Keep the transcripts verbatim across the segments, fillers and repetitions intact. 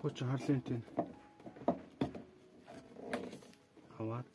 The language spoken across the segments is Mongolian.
Хуучин харлентийн аваад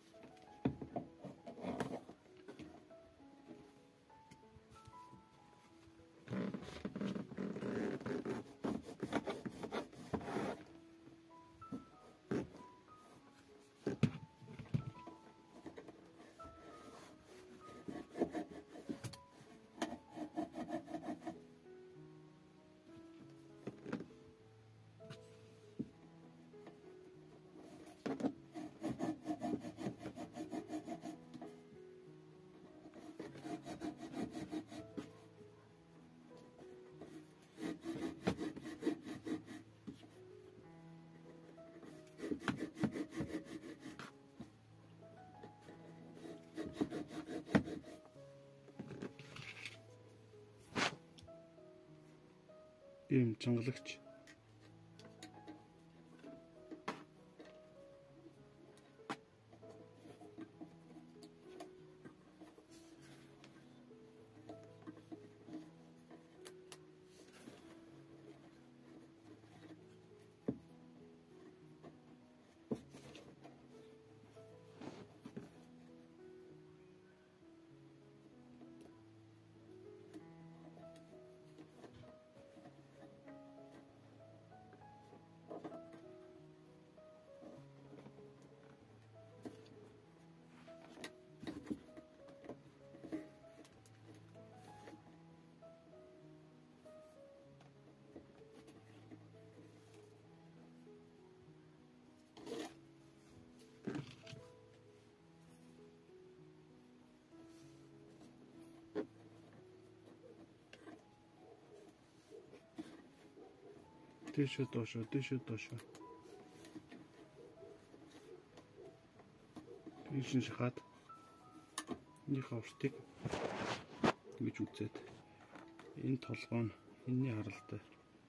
ийм чангалагч Дэшээ доошоо, дэшээ доошоо. Ийшин шахаад энэ хавртыг гэж үзээд энэ толгой нь энэний харалтай.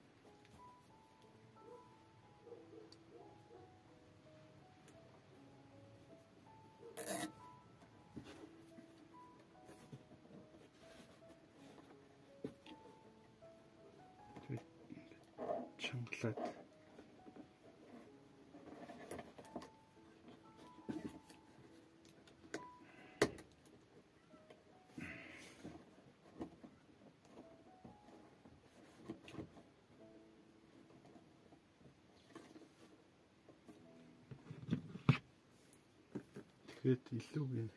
Чангалаад тэгэхэд илүү гин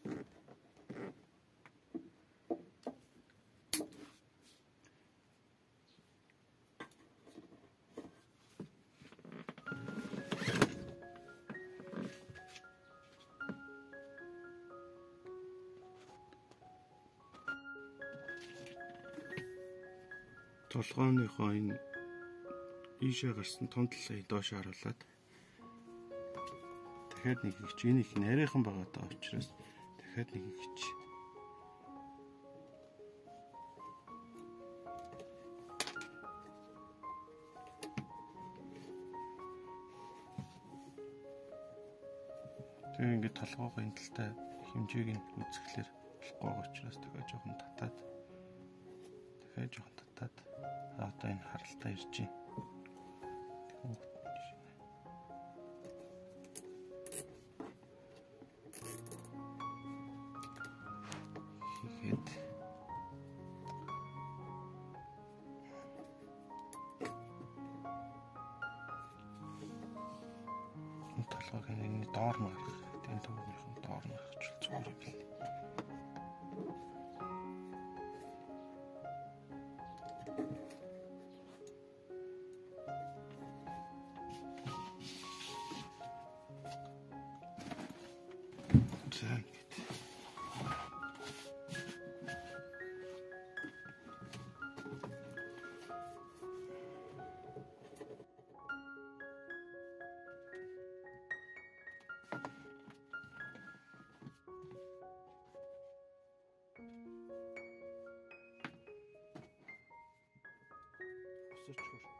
толгойныхоо энэ ийшээ гарсан тундлыг доош харуулад дахиад нэг их энэ их нарийнхан байгаа даа учраас дахиад нэг их тэгээ ингээд толгойгоо энэ талтай хэмжээг нь үзэхлээр болохгүй байгаа учраас дахиад жоохон татаад дахиад жоохон татаад одоо энэ харалтаа ирж байна. Хийгээд энэ толгойг энэ доор нь гарах, энэ төвнийхэн доор нь гарах зүгээр юм байна. Such